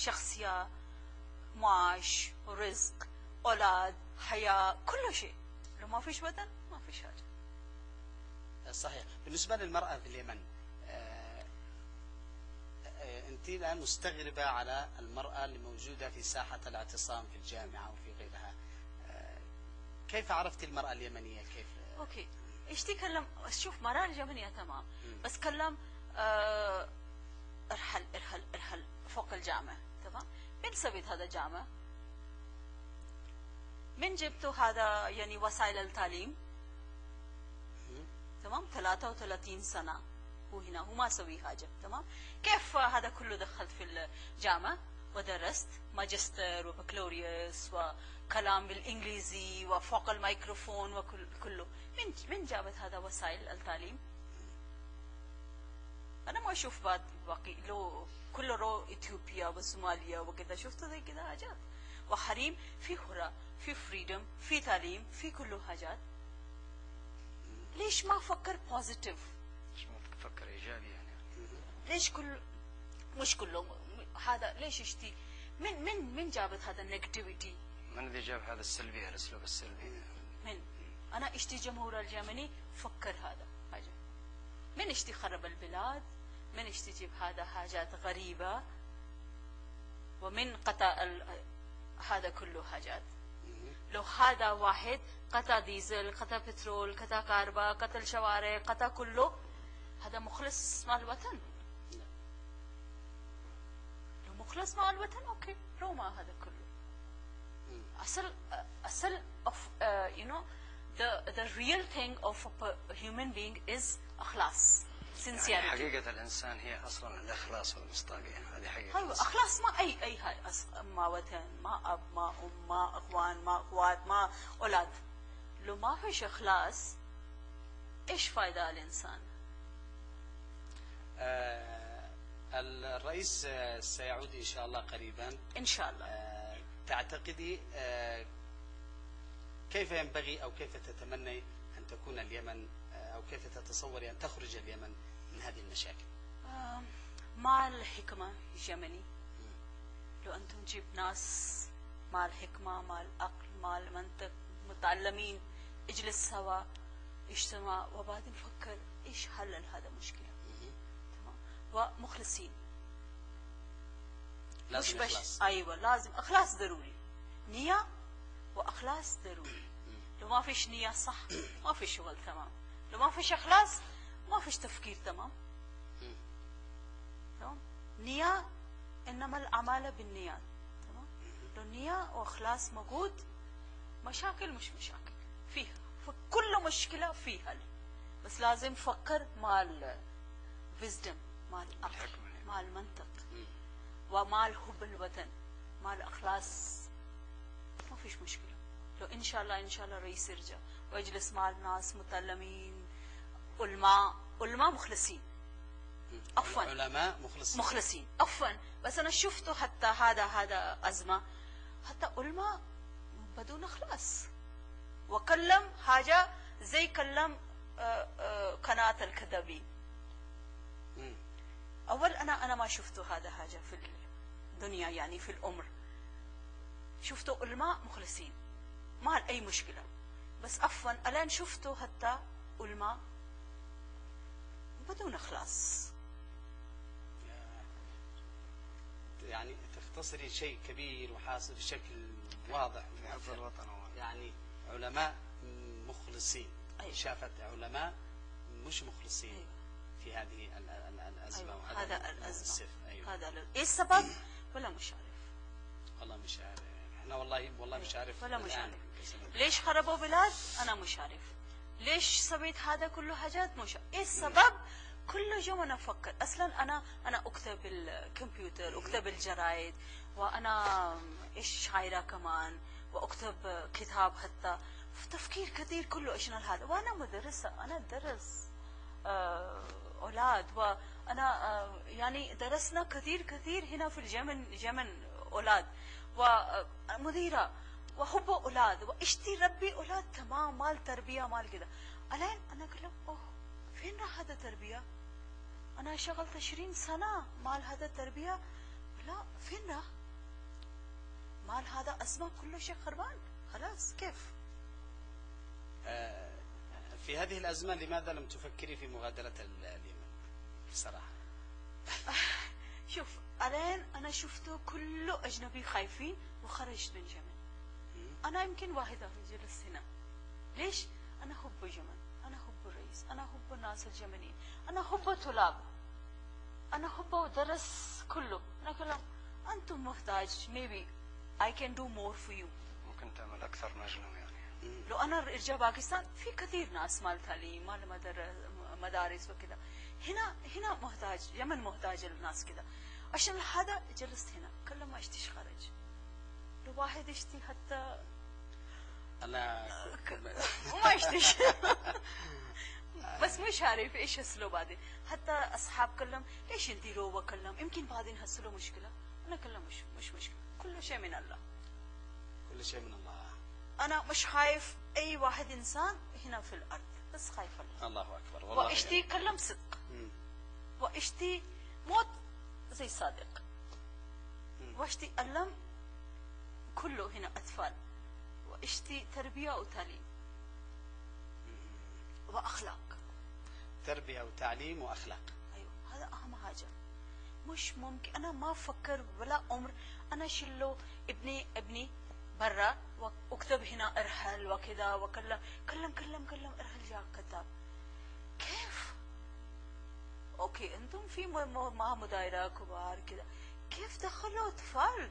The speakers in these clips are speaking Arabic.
شخصية، معاش، رزق، أولاد، حياة، كل شيء. لو ما فيش وطن ما فيش حاجة. صحيح. بالنسبة للمرأة في اليمن، أنت الآن مستغربة على المرأة اللي موجودة في ساحة الاعتصام في الجامعة وفي غيرها. كيف عرفت المرأة اليمنية؟ كيف؟ أوكي، إيش تكلم؟ شوف، مرأة اليمنية تمام، بس كلم ارحل فوق الجامعة، تمام. من سويت هذا الجامعة؟ من جبتوا هذا يعني وسائل التعليم؟ تمام. 33 سنة هو هنا، هو ما سوي حاجة، تمام. كيف هذا كله دخلت في الجامعة ودرست ماجستير وبكالوريوس وكلام بالإنجليزي وفوق الميكروفون وكله؟ من جابت هذا وسائل التعليم؟ أنا ما أشوف بعد باقي لو كله رو إثيوبيا وصوماليا وكذا، شفتوا زي كذا حاجات. وحريم في حرة، في فريدم، في تعليم، في كله حاجات. ليش ما فكر بوزيتيف؟ ليش ما تفكر ايجابي يعني؟ ليش مش كله هذا؟ ليش يشتي؟ من جابت هذا النيجاتيفيتي؟ من الذي جاب هذا السلبي، الاسلوب السلبي؟ من انا اشتي جمهور اليمني فكر هذا حاجه. من اشتي خرب البلاد، من اشتي جيب هذا حاجات غريبه، ومن قطع هذا كله حاجات. لو هذا واحد قطع ديزل، قطع بترول، قطع كهرباء، قطع شوارع، قطع كله، هذا مخلص مع الوطن؟ لو مخلص مع الوطن اوكي، رو مع هذا كله. أصل of you know the real thing of a human being is إخلاص، sincerity. يعني حقيقة الإنسان هي أصلا الإخلاص والمصداقية، هذه حقيقة. أيوة، إخلاص. ما أي هاي، ما وطن، ما أب، ما أم، ما إخوان، ما أخوات، ما أولاد. لو ما فيش إخلاص إيش فايدة الإنسان؟ الرئيس سيعود إن شاء الله قريبا إن شاء الله. تعتقدي كيف ينبغي أو كيف تتمني أن تكون اليمن، أو كيف تتصوري أن تخرج اليمن من هذه المشاكل؟ مع الحكمة اليمني. لو أنتم تجيب ناس مع الحكمة، مع العقل، مع المنطق، متعلمين، اجلس سوا، اجتماع، وبعدين نفكر إيش حل هذا المشكلة. تمام. ومخلصين. لازم إخلاص. أيوة، لازم إخلاص ضروري. نية وإخلاص ضروري. لو ما فيش نية صح ما فيش شغل تمام. لو ما فيش إخلاص ما فيش تفكير تمام. تمام. نية، إنما الأعمال بالنيات. تمام. لو نية وإخلاص موجود، مشاكل مش مشاكل فيها، فكل مشكلة فيها حل، بس لازم فكر مع الويزدم، مع العقل، مع المنطق، ومع الحب الوطن، مع الإخلاص، ما فيش مشكلة. لو إن شاء الله رئيس يرجع ويجلس مع الناس متعلمين، علماء مخلصين، عفوا علماء مخلصين عفوا. بس أنا شفته حتى هذا أزمة، حتى علماء بدون إخلاص، وكلم حاجة زي كلم قناة الكذابين. أول أنا ما شفته هذا حاجة في الدنيا، يعني في الأمر شفته علماء مخلصين ما أي مشكلة، بس عفوا الآن شفته حتى علماء بدون إخلاص. يعني تختصري شيء كبير وحاصل بشكل واضح في حفظ الوطن، يعني علماء مخلصين. أيوة. شافت علماء مش مخلصين. أيوة. في هذه الأزمة. أيوة. هذا الأزمة. أيوة. هذا إيه السبب؟ ولا مش عارف. والله مش عارف. احنا والله مش عارف. ولا مش عارف. ليش خربوا بلاد؟ أنا مش عارف. ليش سويت هذا كله حاجات مش عارف. إيه السبب؟ كل يوم أنا أفكر. أصلا أنا أكتب الكمبيوتر، أكتب الجرايد، وأنا إيش شاعرة كمان، وأكتب كتاب حتى، في تفكير كثير كله إيش هذا. وأنا مدرسة، أنا أدرس أولاد، وأنا يعني درسنا كثير هنا في اليمن أولاد، ومديرة، وحب أولاد، واشتي ربي أولاد تمام، مال تربية، مال كذا. الآن أنا أقول لهم أوه فين راح هذا التربية؟ أنا شغلت 20 سنة مال هذا التربية، لا فين راح؟ أزمة كل شيء خربان خلاص كيف؟ في هذه الأزمة لماذا لم تفكري في مغادرة اليمن بصراحة؟ شوف الآن أنا شفته كله أجنبي خايفين وخرجت من اليمن. أنا يمكن واحدة جلست هنا. ليش؟ أنا أحب اليمن، أنا أحب الرئيس، أنا أحب الناس اليمنيين، أنا أحب الطلاب، أنا أحب درس كله. أنا كلام أنتم محتاج maybe I can do more for you. ممكن تعمل أكثر من أجلهم يعني. لو أنا أرجع باكستان في كثير ناس مال تعليم مال مدارس وكذا. هنا محتاج، يمن محتاج الناس كذا. عشان هذا جلست هنا كل ما اشتيش خارج. لو واحد يشتي حتى أنا وما يشتيش بس مش عارف ايش يصلوا بعدين. حتى اصحاب كلهم ليش نديروا وكلهم يمكن بعدين يحصلوا مشكله. انا كلهم مش مشكله، كل شيء من الله، كل شيء من الله. انا مش خايف اي واحد انسان هنا في الارض، بس خايف الله. الله أكبر والله. واشتي كلهم صدق، واشتي موت زي صادق، واشتي ألم كله هنا أطفال، واشتي تربية وتعليم وأخلاق. تربية وتعليم وأخلاق. أيوة هذا أهم حاجة. مش ممكن أنا ما أفكر ولا عمر أنا شلو ابني برا واكتب هنا ارحل وكذا وكلم كلم ارحل جاء كتاب. كيف؟ اوكي انتم في مع مدايرة كبار كذا، كيف دخلوا اطفال؟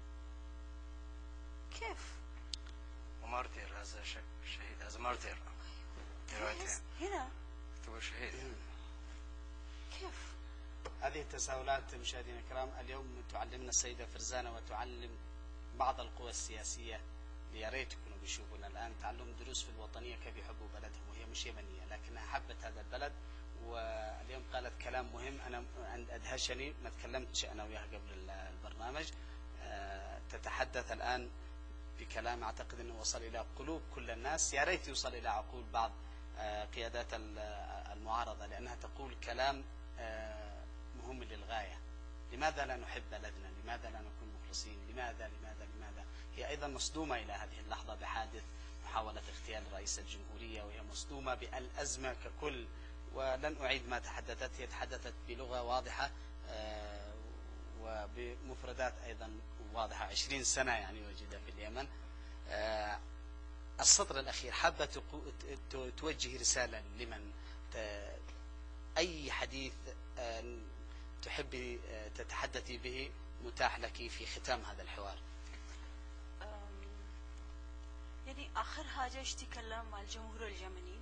كيف؟ ومارتير هذا شهيد، هذا مارتير. هنا يكتبوا شهيد يعني. كيف؟ هذه التساؤلات مشاهدينا الكرام اليوم تعلمنا السيدة فرزانة وتعلم بعض القوى السياسية. يا ريت يكونوا بيشوفونا الآن، تعلم دروس في الوطنية كيف يحبوا بلدهم، وهي مش يمنية لكنها حبت هذا البلد. واليوم قالت كلام مهم أنا أدهشني، ما تكلمتش أنا وياها قبل البرنامج. تتحدث الآن بكلام أعتقد أنه وصل إلى قلوب كل الناس، يا ريت يوصل إلى عقول بعض قيادات المعارضة، لأنها تقول كلام مهم للغاية. لماذا لا نحب بلدنا؟ لماذا لا نكون مخلصين؟ لماذا؟ هي أيضا مصدومة إلى هذه اللحظة بحادث محاولة اغتيال رئيس الجمهورية، وهي مصدومة بالأزمة ككل. ولن أعيد ما تحدثت، هي تحدثت بلغة واضحة وبمفردات أيضا واضحة. 20 سنة يعني وجد في اليمن. السطر الأخير حابة توجه رسالة لمن؟ أي حديث تحبي تتحدثي به متاح لك في ختام هذا الحوار. يعني آخر حاجة اشتكلم مع الجمهور اليمني.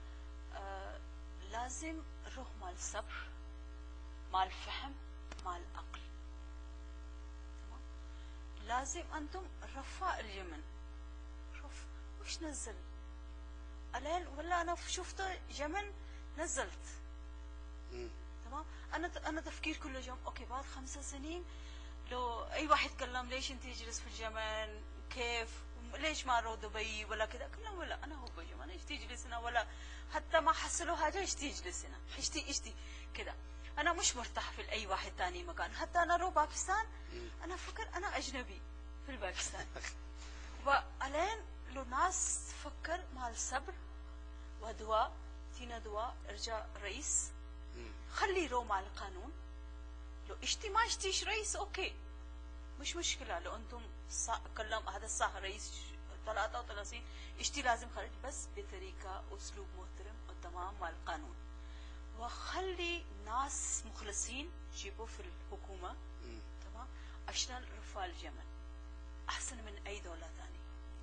لازم نروح مع الصبر، مع الفهم، مع العقل. تمام؟ لازم أنتم رفاء اليمن. وش نزل الآن؟ ولا أنا شفته يمن نزلت. تمام؟ أنا تفكير كل يوم أوكي بعد 5 سنين لو أي واحد كلم ليش أنت تجلس في اليمن؟ كيف؟ ليش ما رو دبي ولا كذا؟ كلهم ولا أنا هو اليمن إيش تجلس هنا؟ ولا حتى ما حصلوا حاجة إيش تجلس هنا؟ إيش كذا. أنا مش مرتاح في أي واحد تاني مكان. حتى أنا رو باكستان أنا فكر أنا أجنبي في الباكستان. والآن لو ناس تفكر مع الصبر ودواء تينا دواء ارجع رئيس خلي رو مع القانون. لو اشتي ما اشتيش رئيس اوكي مش مشكلة. لو انتم كلام هذا الصح رئيس 33 اشتي لازم خرج بس بطريقة اسلوب محترم وتمام مع القانون. وخلي ناس مخلصين جيبوا في الحكومة تمام عشان رفاه اليمن احسن من اي دولة ثانية.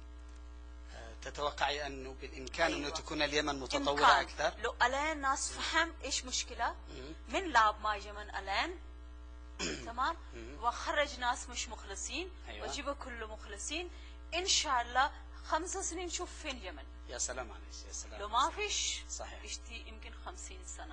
تتوقعي أنه بالإمكان أيوة. أنه تكون اليمن متطورة إمكان. أكثر؟ لو الآن ناس فهم إيش مشكلة من لعب مع يمن الآن تمام وخرج ناس مش مخلصين. أيوة. وجيبوا كله مخلصين إن شاء الله 5 سنين نشوف فين يمن. يا سلام عليك يا سلام. لو ما فيش صحيح يشتي يمكن 50 سنة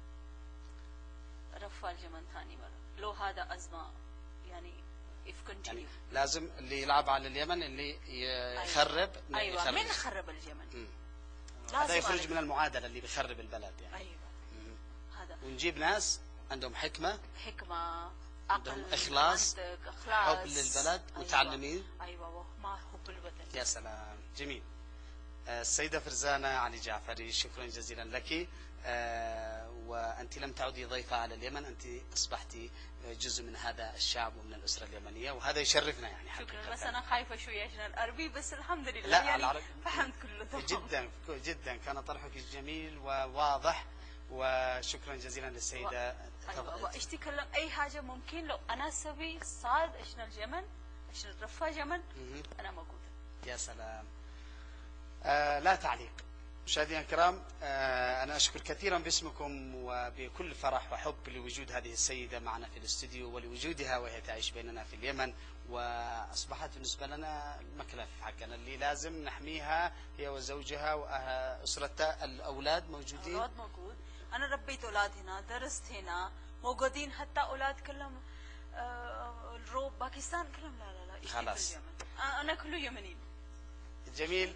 رفع اليمن ثاني مرة. لو هذا أزمة يعني يعني لازم اللي يلعب على اليمن اللي يخرب. أيوة من خرب اليمن هذا يخرج من المعادلة اللي بيخرب البلد يعني. أيوة. هذا ونجيب ناس عندهم حكمة عندهم عقل، إخلاص، منطق، إخلاص، حب للبلد، أيوة. متعلمين. أيوة، مع حب الوطن. يا سلام، جميل. السيدة فرزانة علي جعفري، شكرا جزيلا لك. وأنت لم تعودي ضيفة على اليمن، أنت أصبحت جزء من هذا الشعب ومن الأسرة اليمنية، وهذا يشرفنا يعني حقيقة. شكرا، بس أنا خايفة شوية عشان العربي، بس الحمد لله لا، يعني العربي فهمت كله تمام. جدا جدا كان طرحك جميل وواضح، وشكرا جزيلا للسيدة. أيوة، إيش تكلم أي حاجة ممكن لو أنا سوي صعد عشان اليمن، عشان رفع يمن، أنا موجودة. يا سلام. لا تعليق. مشاهدينا الكرام، أنا أشكر كثيرا باسمكم وبكل فرح وحب لوجود هذه السيدة معنا في الاستوديو، ولوجودها وهي تعيش بيننا في اليمن، وأصبحت بالنسبة لنا المكلف حقنا اللي لازم نحميها، هي وزوجها وأسرتها. الأولاد موجودين؟ أولاد موجود، أنا ربيت أولاد هنا، درست هنا، موجودين، حتى أولاد كلهم الروب باكستان كلهم. لا إيش في اليمن، أنا كله يمني. جميل.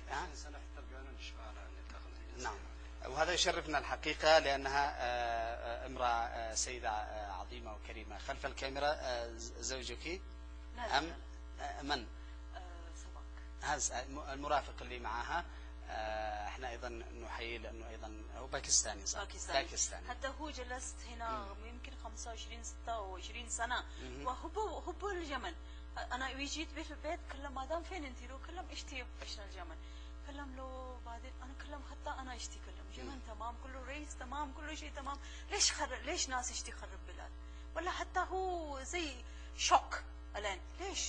نعم، وهذا يشرفنا الحقيقة، لأنها امرأة سيدة عظيمة وكريمة. خلف الكاميرا زوجك لا أم من؟ سباق، هذا المرافق اللي معها. احنا ايضا نحيي لانه ايضا هو باكستاني، صح؟ باكستاني. حتى هو جلست هنا يمكن 25 26 سنة، وهو اليمن. انا جيت بيت البيت كلم مادام فين انت؟ لو كلم اشتي عشان اليمن، كلم له بعدين انا كلم حتى انا اشتي كلم اليمن تمام، كله رئيس تمام، كله شيء تمام. ليش ناس اشتي خرب بلاد؟ ولا حتى هو زي شوك الان. ليش؟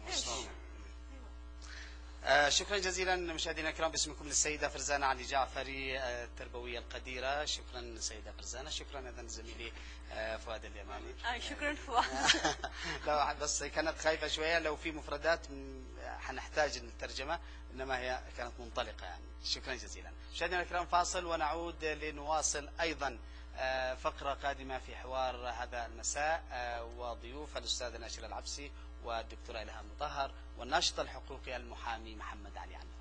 شكرا جزيلا مشاهدينا الكرام، باسمكم للسيدة فرزانة علي جعفري التربوية القديرة. شكرا سيدة فرزانة. شكرا ايضا زميلي فؤاد اليماني. شكرا فؤاد. لو بس كانت خايفة شوية، لو في مفردات حنحتاج الترجمة، انما هي كانت منطلقة يعني. شكرا جزيلا مشاهدينا الكرام. فاصل ونعود لنواصل ايضا فقرة قادمة في حوار هذا المساء، وضيوف الأستاذ ناشر العبسي والدكتورة إلهام مطهر والناشط الحقوقي المحامي محمد علي عنه.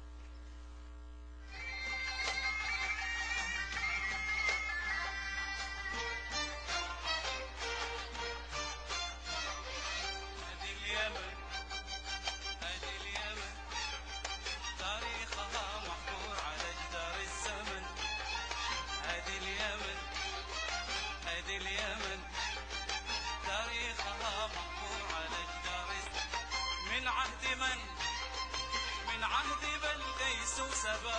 من عهد بلقيس وسبا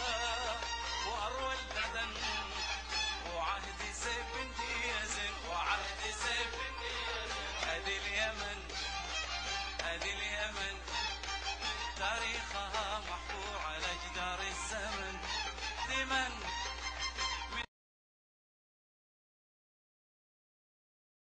وأروى اللدن، وعهد سيف بنت يزن، وعهد سيف